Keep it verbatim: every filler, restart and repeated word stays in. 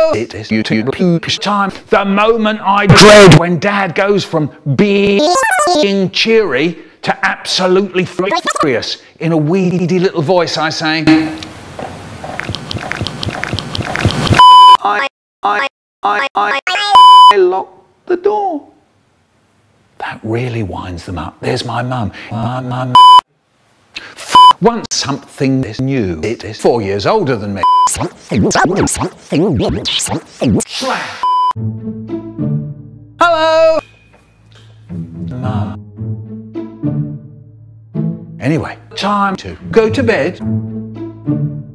It is you to poopish time. The moment I dread when Dad goes from being cheery to absolutely furious. In a weedy little voice I say, I, I, I, I, I locked the door. That really winds them up. There's my mum. My mum. Once something is new. It is four years older than me. Something, something, something, something. Slash. Hello. Mum. Anyway, time to go to bed.